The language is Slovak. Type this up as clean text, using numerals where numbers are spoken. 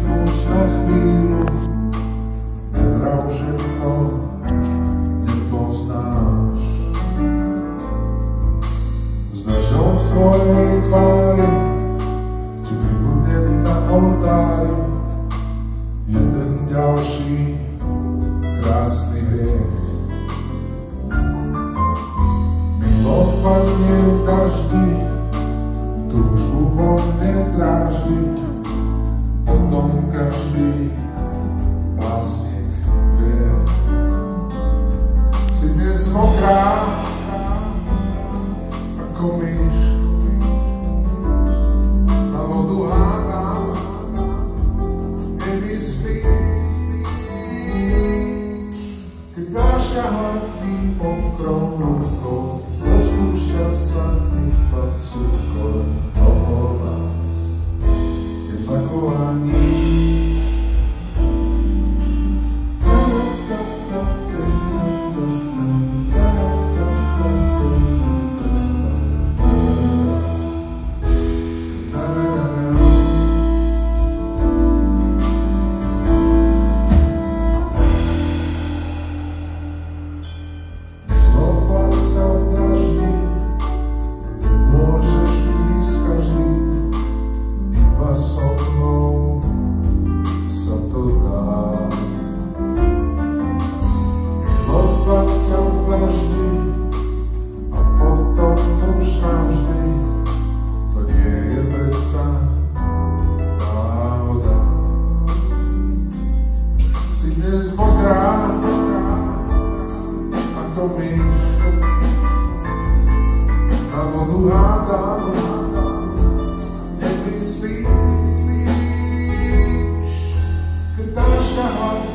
už na chvíľu, nevrav, že to nepoznáš. S dažďom v tvojej tvári ti pribudnem na oltári jeden ďalší krásny hriech. Milo padne v daždi, túžbu vo mne dráždi, potom každý básnik vie. Si dnes mokrá ako myš, na vodu hádam, nemyslíš. Keď dážďa hladí mokrou rukou, rozpúšťa sa iba cukor okolo nás. Je taková níž. Nemyslíš, keď dážďa hladí